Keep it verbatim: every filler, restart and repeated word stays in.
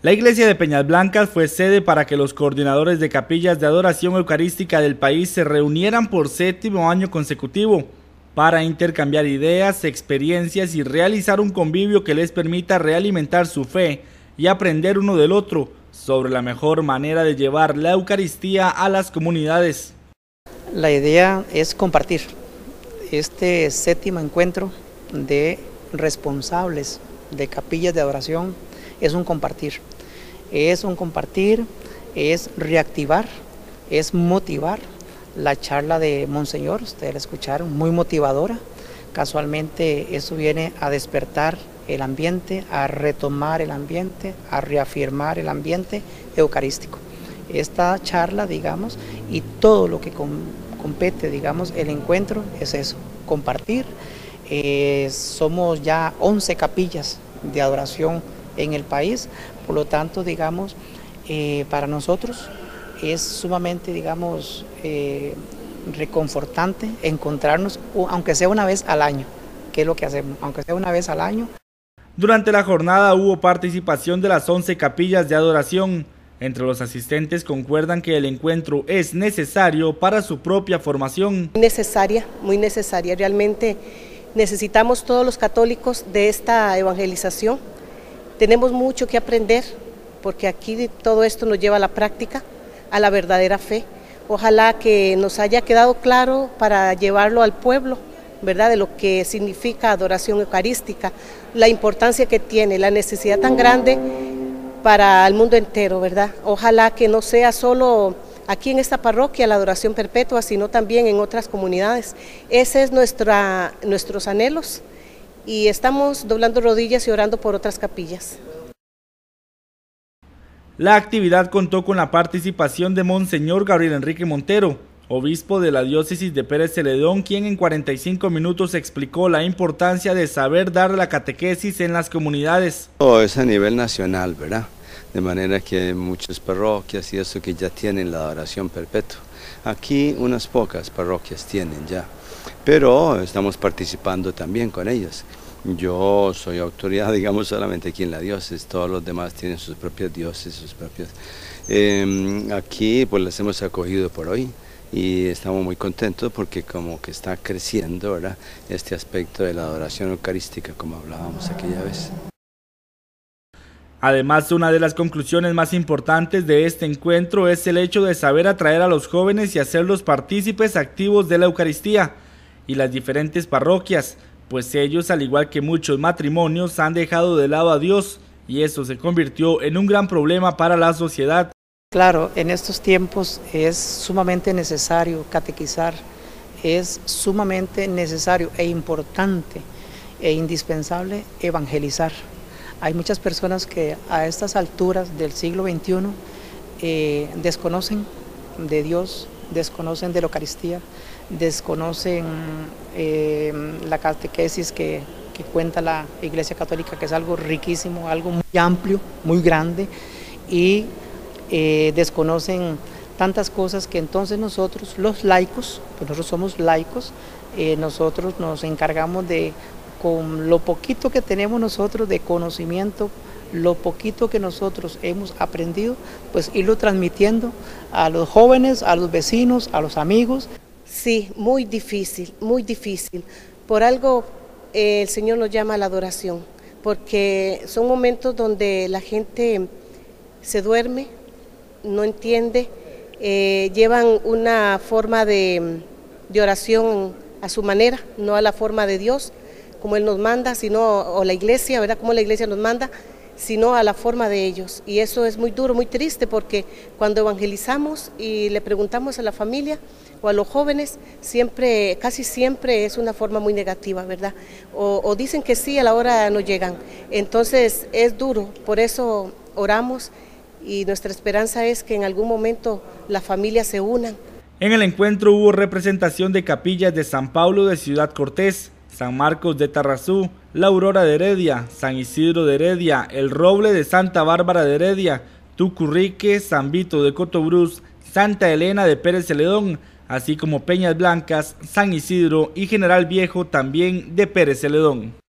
La iglesia de Peñas Blancas fue sede para que los coordinadores de capillas de adoración eucarística del país se reunieran por séptimo año consecutivo para intercambiar ideas, experiencias y realizar un convivio que les permita realimentar su fe y aprender uno del otro sobre la mejor manera de llevar la Eucaristía a las comunidades. La idea es compartir este séptimo encuentro de responsables de capillas de adoración. Es un compartir, es un compartir, es reactivar, es motivar. La charla de Monseñor, ustedes la escucharon, muy motivadora. Casualmente eso viene a despertar el ambiente, a retomar el ambiente, a reafirmar el ambiente eucarístico. Esta charla, digamos, y todo lo que com compete, digamos, el encuentro es eso, compartir. Eh, somos ya once capillas de adoración en el país, por lo tanto, digamos, eh, para nosotros es sumamente, digamos, eh, reconfortante encontrarnos, aunque sea una vez al año, que es lo que hacemos, aunque sea una vez al año. Durante la jornada hubo participación de las once capillas de adoración. Entre los asistentes concuerdan que el encuentro es necesario para su propia formación. Necesaria, muy necesaria, realmente necesitamos todos los católicos de esta evangelización. Tenemos mucho que aprender, porque aquí todo esto nos lleva a la práctica, a la verdadera fe. Ojalá que nos haya quedado claro para llevarlo al pueblo, ¿verdad?, de lo que significa adoración eucarística, la importancia que tiene, la necesidad tan grande para el mundo entero, ¿verdad? Ojalá que no sea solo aquí en esta parroquia la adoración perpetua, sino también en otras comunidades. Ese es nuestra, nuestros anhelos. Y estamos doblando rodillas y orando por otras capillas. La actividad contó con la participación de Monseñor Gabriel Enrique Montero, obispo de la diócesis de Pérez Celedón, quien en cuarenta y cinco minutos explicó la importancia de saber dar la catequesis en las comunidades. Todo es a nivel nacional, ¿verdad? De manera que muchas parroquias y eso que ya tienen la adoración perpetua. Aquí unas pocas parroquias tienen ya, pero estamos participando también con ellas. Yo soy autoridad, digamos, solamente aquí en la diócesis, todos los demás tienen sus propias diócesis, sus propias. Eh, aquí pues las hemos acogido por hoy y estamos muy contentos porque como que está creciendo, ¿verdad?, este aspecto de la adoración eucarística, como hablábamos aquella vez. Además, una de las conclusiones más importantes de este encuentro es el hecho de saber atraer a los jóvenes y hacerlos partícipes activos de la Eucaristía y las diferentes parroquias, pues ellos, al igual que muchos matrimonios, han dejado de lado a Dios y eso se convirtió en un gran problema para la sociedad. Claro, en estos tiempos es sumamente necesario catequizar, es sumamente necesario e importante e indispensable evangelizar. Hay muchas personas que a estas alturas del siglo veintiuno eh, desconocen de Dios, desconocen de la Eucaristía, desconocen eh, la catequesis que, que cuenta la Iglesia Católica, que es algo riquísimo, algo muy amplio, muy grande, y eh, desconocen tantas cosas que entonces nosotros, los laicos, pues nosotros somos laicos, eh, nosotros nos encargamos de, con lo poquito que tenemos nosotros de conocimiento, lo poquito que nosotros hemos aprendido, pues irlo transmitiendo a los jóvenes, a los vecinos, a los amigos. Sí, muy difícil, muy difícil. Por algo eh, el Señor nos llama a la adoración, porque son momentos donde la gente se duerme, no entiende, eh, llevan una forma de, de oración a su manera, no a la forma de Dios, como Él nos manda, sino, o la iglesia, ¿verdad?, como la iglesia nos manda, sino a la forma de ellos. Y eso es muy duro, muy triste, porque cuando evangelizamos y le preguntamos a la familia o a los jóvenes, siempre, casi siempre es una forma muy negativa, ¿verdad? O, o dicen que sí, a la hora no llegan. Entonces es duro, por eso oramos y nuestra esperanza es que en algún momento las familias se unan. En el encuentro hubo representación de capillas de San Pablo de Ciudad Cortés, San Marcos de Tarrazú, La Aurora de Heredia, San Isidro de Heredia, El Roble de Santa Bárbara de Heredia, Tucurrique, San Vito de Cotobruz, Santa Elena de Pérez Celedón, así como Peñas Blancas, San Isidro y General Viejo también de Pérez Celedón.